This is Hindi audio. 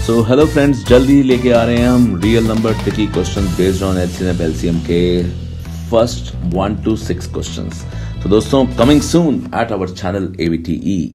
सो हेलो फ्रेंड्स, जल्दी लेके आ रहे हैं हम real number tricky question based on HCF LCM के फर्स्ट 1 to 6 क्वेश्चंस। तो दोस्तों, coming soon at our channel ABTE।